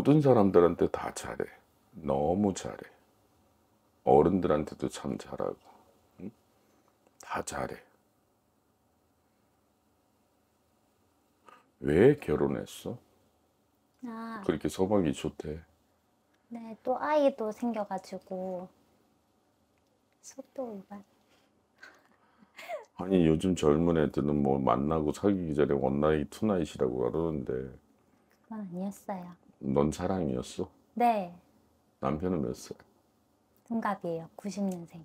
모든 사람들한테 다 잘해. 너무 잘해. 어른들한테도 참 잘하고. 응? 다 잘해. 왜 결혼했어? 아, 그렇게 서방이 좋대. 네, 또 아이도 생겨가지고 속도 위반. 아니 요즘 젊은 애들은 뭐 만나고 사귀기 전에 원나잇 투나잇이라고 그러는데 그건 아니었어요. 넌 사랑이었어? 네, 남편은 몇 살? 동갑이에요. 90년생.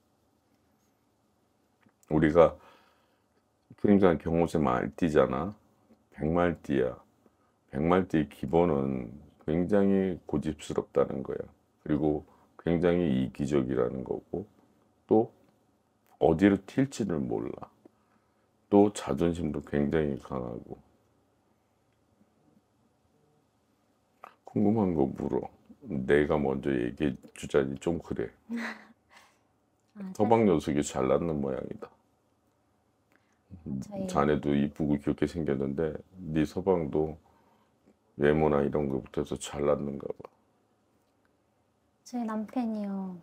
우리가 그러니까 경호세 말띠잖아. 백말띠야. 백말띠의 기본은 굉장히 고집스럽다는 거야. 그리고 굉장히 이기적이라는 거고 또 어디로 튈지를 몰라. 또 자존심도 굉장히 강하고. 궁금한 거 물어. 내가 먼저 얘기해 주자니 좀 그래. 아, 서방 녀석이 잘났는 모양이다. 저희, 자네도 이쁘고 귀엽게 생겼는데 네 서방도 외모나 이런 거부터 해서 잘났는가 봐. 저희 남편이요.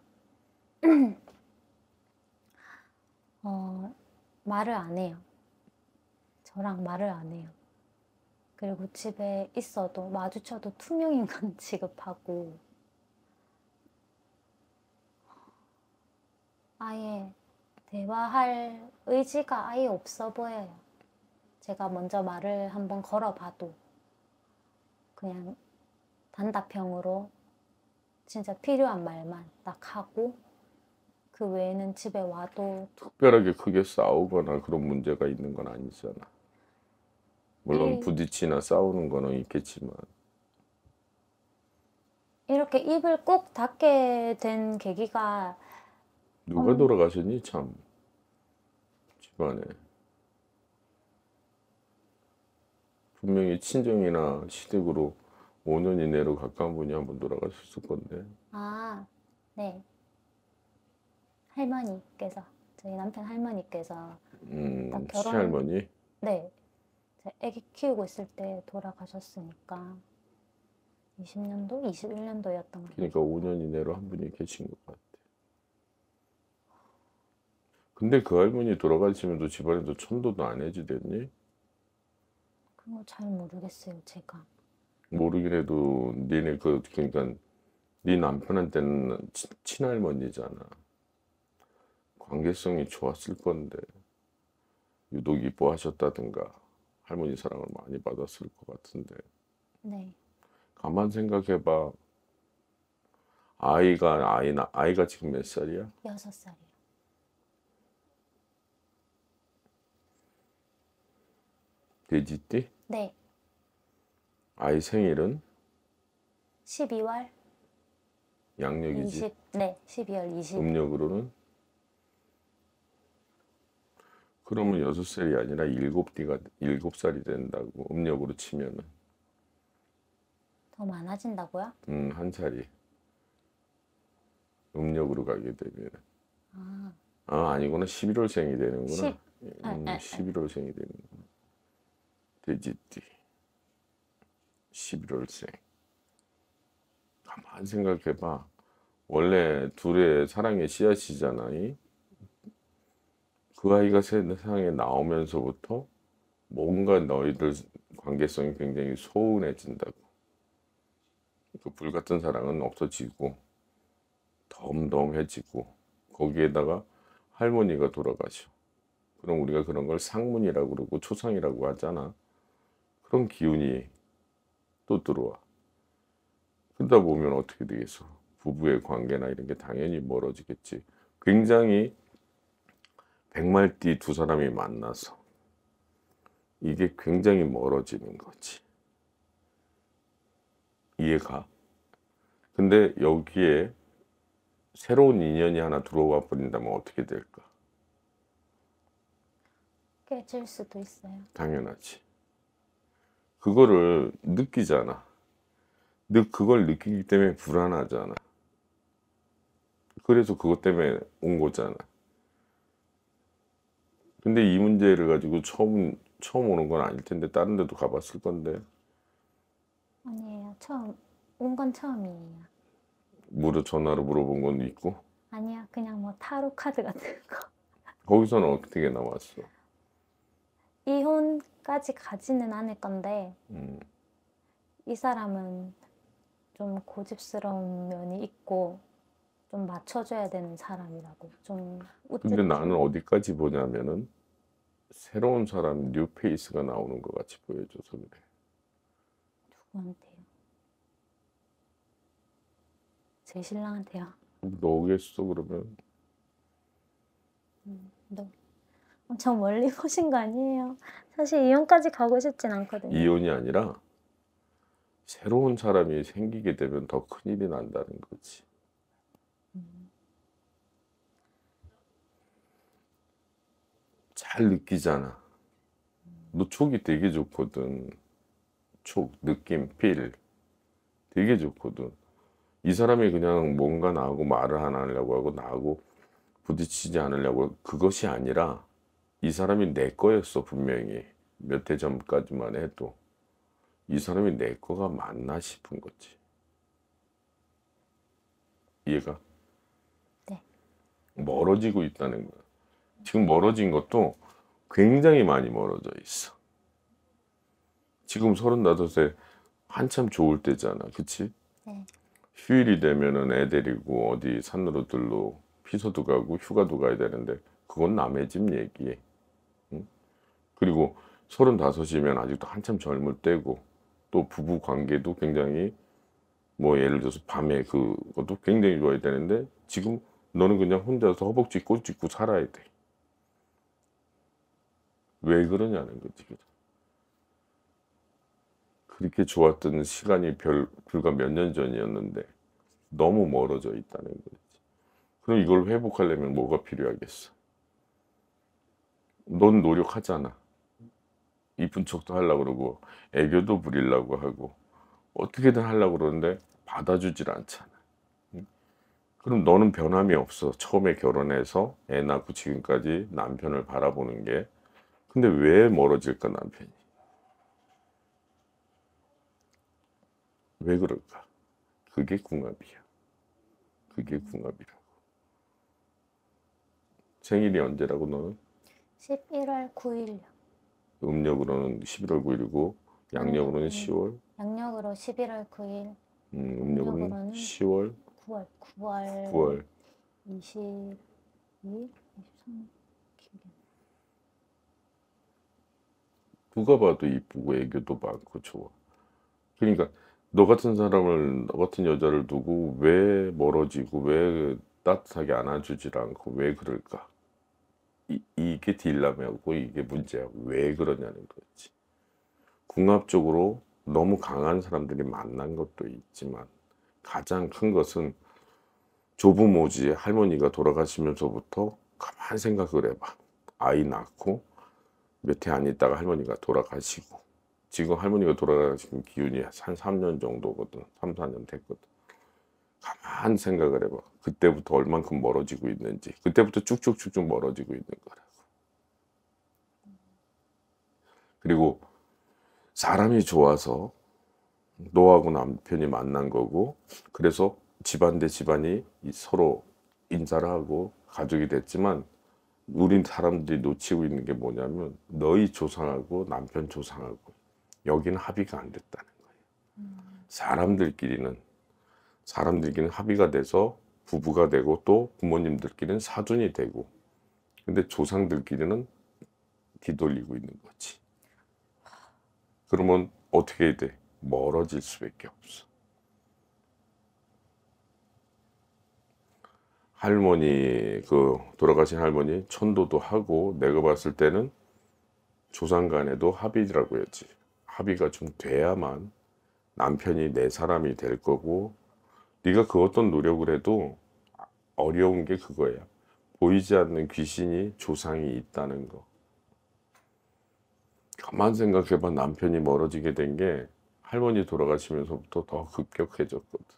어, 말을 안 해요. 저랑 말을 안 해요. 그리고 집에 있어도 마주쳐도 투명인간 취급하고 아예 대화할 의지가 아예 없어 보여요. 제가 먼저 말을 한번 걸어봐도 그냥 단답형으로 진짜 필요한 말만 딱 하고 그 외에는 집에 와도 특별하게 크게 싸우거나 그런 문제가 있는 건 아니잖아. 물론 일, 부딪히나 싸우는 거는 있겠지만 이렇게 입을 꼭 닫게 된 계기가 누가 돌아가셨니 참 집안에. 분명히 친정이나 시댁으로 5년 이내로 가까운 분이 한 번 돌아가셨을 건데. 아, 네. 할머니께서 저희 남편 할머니께서 딱 결혼 시할머니. 네. 제 아기 키우고 있을 때 돌아가셨으니까 20년도, 21년도였던 것 그러니까 5년 이내로 한 분이 계신 것 같아. 근데 그 할머니 돌아가시면서 집안에도 천도도 안 해지됐니? 그런 거 잘 모르겠어요, 제가. 모르긴 해도 니네 그러니까 네 남편한테는 친할머니잖아. 관계성이 좋았을 건데 유독 이뻐하셨다든가 할머니 사랑을 많이 받았을 것 같은데 네. 가만 생각해봐. 아이가 지금 몇 살이야? 6살이요. 돼지띠? 네. 아이 생일은 12월 양력이지. 20, 네. 12월 20일. 음력으로는 그러면 6살이 아니라 7살이 된다고 음력으로 치면은 더 많아진다고요? 한 살이 음력으로 가게 되면 아, 아니구나 11월생이 되는구나. 10, 아, 아, 아. 11월생이 되는구나. 돼지띠 11월생. 가만 생각해봐. 원래 둘의 사랑의 씨앗이잖아. 그 아이가 세상에 나오면서부터 뭔가 너희들 관계성이 굉장히 소원해진다고. 그 불같은 사랑은 없어지고 덤덤해지고 거기에다가 할머니가 돌아가셔. 그럼 우리가 그런 걸 상문이라고 그러고 초상이라고 하잖아. 그런 기운이 또 들어와. 그러다 보면 어떻게 되겠어? 부부의 관계나 이런 게 당연히 멀어지겠지. 굉장히 백말띠 두 사람이 만나서 이게 굉장히 멀어지는 거지. 이해가? 근데 여기에 새로운 인연이 하나 들어와 버린다면 어떻게 될까? 깨질 수도 있어요. 당연하지. 그거를 느끼잖아. 그걸 느끼기 때문에 불안하잖아. 그래서 그것 때문에 온 거잖아. 근데 이 문제를 가지고 처음 오는 건 아닐 텐데 다른 데도 가봤을 건데 아니에요. 처음 온 건 처음이에요. 전화로 물어본 건 있고 아니야, 그냥 뭐 타로 카드 같은 거. 거기서는 어떻게 나왔어? 이혼까지 가지는 않을 건데 음, 이 사람은 좀 고집스러운 면이 있고 좀 맞춰줘야 되는 사람이라고. 좀 근데 나는 우쭐해서. 어디까지 보냐면은 새로운 사람 뉴페이스가 나오는 것 같이 보여줘서 그래. 누구한테요? 제 신랑한테요. 너겠어 그러면? 너 엄청 멀리 보신 거 아니에요? 사실 이혼까지 가고 싶진 않거든요. 이혼이 아니라 새로운 사람이 생기게 되면 더 큰일이 난다는 거지. 잘 느끼잖아. 너 촉이 되게 좋거든. 촉, 느낌, 필 되게 좋거든. 이 사람이 그냥 뭔가 나하고 말을 안 하려고 하고 나하고 부딪히지 않으려고 그것이 아니라 이 사람이 내 거였어 분명히 몇 해 전까지만 해도 이 사람이 내 거가 맞나 싶은 거지. 이해가? 네. 멀어지고 있다는 거야. 지금 멀어진 것도 굉장히 많이 멀어져 있어. 지금 35세 한참 좋을 때잖아. 그치? 네. 휴일이 되면은 애 데리고 어디 산으로들로 피서도 가고 휴가도 가야 되는데 그건 남의 집 얘기. 응? 그리고 35이면 아직도 한참 젊을 때고 또 부부 관계도 굉장히 뭐 예를 들어서 밤에 그것도 굉장히 좋아야 되는데 지금 너는 그냥 혼자서 허벅지 꼴 찢고 살아야 돼. 왜 그러냐는 거지. 그렇게 좋았던 시간이 불과 몇 년 전이었는데 너무 멀어져 있다는 거지. 그럼 이걸 회복하려면 뭐가 필요하겠어? 넌 노력하잖아. 이쁜 척도 하려고 그러고 애교도 부리려고 하고 어떻게든 하려고 그러는데 받아주질 않잖아. 응? 그럼 너는 변함이 없어. 처음에 결혼해서 애 낳고 지금까지 남편을 바라보는 게. 근데 왜 멀어질까 남편이? 왜 그럴까? 그게 궁합이야. 그게 궁합이라고. 생일이 언제라고 너는? 11월 9일요. 음력으로는 11월 9일이고 양력으로는 10월, 양력으로 11월 9일, 음력으로는 음력으로는 10월, 9월 9월. 22일, 23일. 기억이 안 누가 봐도 이쁘고 애교도 많고 좋아. 그러니까 너 같은 사람을, 너 같은 여자를 두고 왜 멀어지고 왜 따뜻하게 안아주질 않고 왜 그럴까? 이게 딜레마고 이게 문제야. 왜 그러냐는 거지. 궁합적으로 너무 강한 사람들이 만난 것도 있지만 가장 큰 것은 조부모지 할머니가 돌아가시면서부터 가만 생각을 해봐. 아이 낳고 몇 해 안 있다가 할머니가 돌아가시고 지금 할머니가 돌아가신 기운이 한 3년 정도거든. 3, 4년 됐거든. 가만 생각을 해봐. 그때부터 얼만큼 멀어지고 있는지. 그때부터 쭉쭉쭉쭉 멀어지고 있는 거라고. 그리고 사람이 좋아서 너하고 남편이 만난 거고 그래서 집안 대 집안이 서로 인사를 하고 가족이 됐지만 우린 사람들이 놓치고 있는 게 뭐냐면 너희 조상하고 남편 조상하고 여기는 합의가 안 됐다는 거예요. 사람들끼리는 합의가 돼서 부부가 되고 또 부모님들끼리는 사돈이 되고 근데 조상들끼리는 뒤돌리고 있는 거지. 그러면 어떻게 돼? 멀어질 수밖에 없어. 할머니 돌아가신 할머니 천도도 하고 내가 봤을 때는 조상 간에도 합의라고 했지. 합의가 좀 돼야만 남편이 내 사람이 될 거고 네가 그 어떤 노력을 해도 어려운 게 그거야. 보이지 않는 귀신이 조상이 있다는 거. 가만 생각해봐. 남편이 멀어지게 된 게 할머니 돌아가시면서부터 더 급격해졌거든.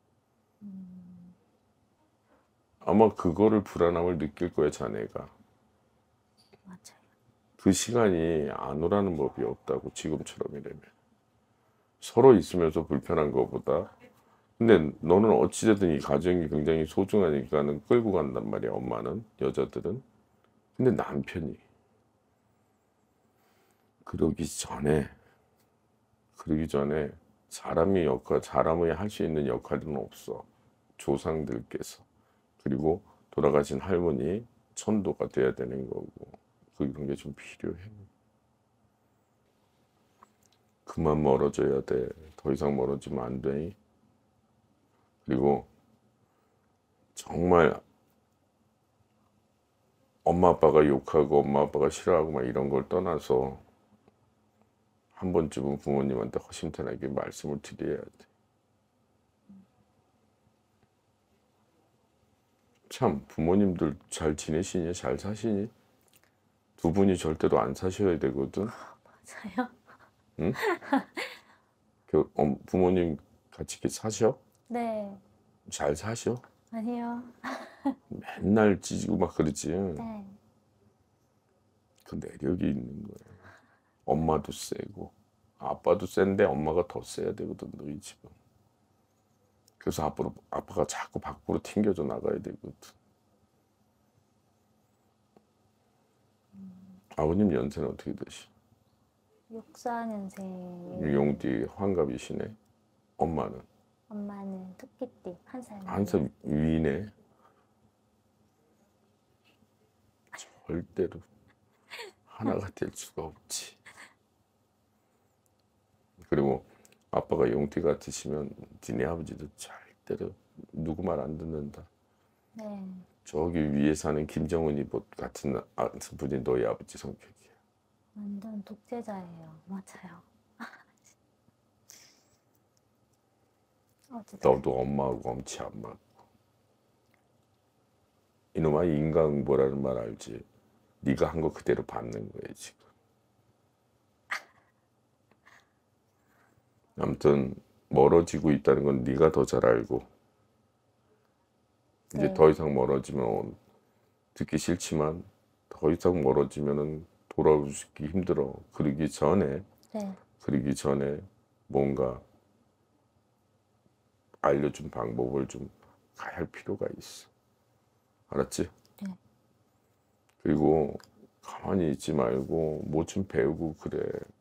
아마 그거를 불안함을 느낄 거야 자네가. 맞아요. 그 시간이 안 오라는 법이 없다고 지금처럼이라면. 서로 있으면서 불편한 것보다 근데 너는 어찌됐든 이 가정이 굉장히 소중하니까는 끌고 간단 말이야, 엄마는, 여자들은. 근데 남편이 그러기 전에, 그러기 전에 사람이 할 수 있는 역할은 없어. 조상들께서. 그리고 돌아가신 할머니 천도가 돼야 되는 거고. 그런 게 좀 필요해. 그만 멀어져야 돼. 더 이상 멀어지면 안 돼. 그리고 정말 엄마 아빠가 욕하고 엄마 아빠가 싫어하고 막 이런 걸 떠나서 한 번쯤은 부모님한테 허심탄회하게 말씀을 드려야 돼. 참 부모님들 잘 지내시니? 잘 사시니? 두 분이 절대로 안 사셔야 되거든. 맞아요. 응? 부모님 같이 이렇게 사셔? 네. 잘 사셔? 아니요. 맨날 찌지고 막 그러지. 네. 그 내력이 있는 거야. 엄마도 세고 아빠도 센데 엄마가 더 세야 되거든, 너희 집은. 그래서 아빠가 자꾸 밖으로 튕겨져 나가야 되거든. 아버님 연세는 어떻게 되시? 64년생. 용띠 환갑이시네. 엄마는 엄마는 토끼띠 1살. 한 살 위네. 절대로 하나가 될 수가 없지. 그리고 아빠가 용띠 같으시면 니네 아버지도 절대로 누구 말 안 듣는다. 네. 저기 위에 사는 김정은이 같은 분이 너희 아버지 성격이야. 완전 독재자예요. 맞아요. 어쨌든. 너도 엄마하고 엄치 안 맞고. 이놈아 인과응보라는 말 알지? 네가 한 거 그대로 받는 거야 지금. 아무튼 멀어지고 있다는 건 네가 더 잘 알고. 이제 네. 더 이상 멀어지면 듣기 싫지만 더 이상 멀어지면은 돌아오기 힘들어. 그러기 전에 뭔가 알려준 방법을 좀 가야 할 필요가 있어. 알았지? 네. 그리고 가만히 있지 말고 뭐 좀 배우고 그래.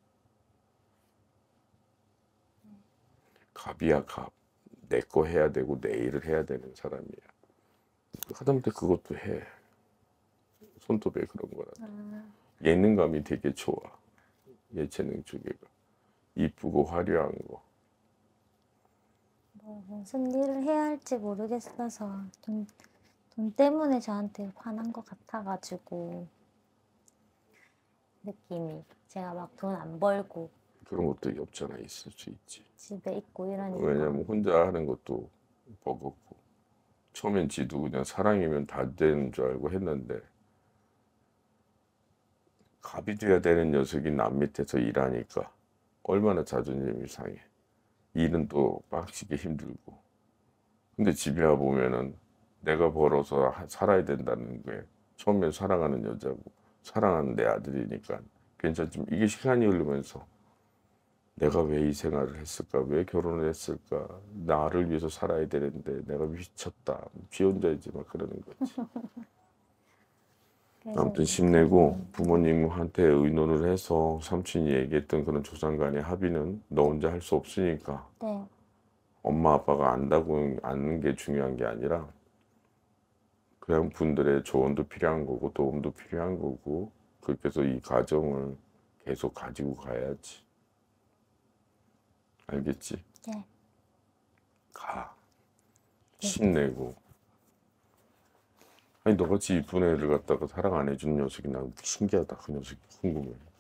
갑이야 갑. 내 거 해야 되고 내 일을 해야 되는 사람이야. 하다못해 그것도 해. 손톱에 그런 거라. 예능감이 되게 좋아. 예체능 쪽에가. 이쁘고 화려한 거. 뭐 무슨 일을 해야 할지 모르겠어서 돈 때문에 저한테 화난 것 같아가지고 느낌이 제가 막 돈 안 벌고 그런 것도 없잖아. 있을 수 있지. 집에 있고 이러니까. 왜냐면 혼자 하는 것도 버겁고. 처음엔 지도 그냥 사랑이면 다 되는 줄 알고 했는데 갑이 돼야 되는 녀석이 남 밑에서 일하니까 얼마나 자존심이 상해. 일은 또 빡시게 힘들고. 근데 집에 와 보면은 내가 벌어서 살아야 된다는 게 처음엔 사랑하는 여자고 사랑하는 내 아들이니까 괜찮지만 이게 시간이 흐르면서 내가 왜 이 생활을 했을까? 왜 결혼을 했을까? 나를 위해서 살아야 되는데 내가 미쳤다. 비혼자이지 막 그러는 거지. 아무튼 힘내고 부모님한테 의논을 해서 삼촌이 얘기했던 그런 조상 간의 합의는 너 혼자 할 수 없으니까 네. 엄마 아빠가 안다고 아는 게 중요한 게 아니라 그냥 분들의 조언도 필요한 거고 도움도 필요한 거고 그렇게 해서 이 가정을 계속 가지고 가야지. 알겠지? 네. 가. 힘내고. 아니 너같이 이쁜 애를 갖다가 사랑 안 해주는 녀석이 난 신기하다. 그 녀석이 궁금해.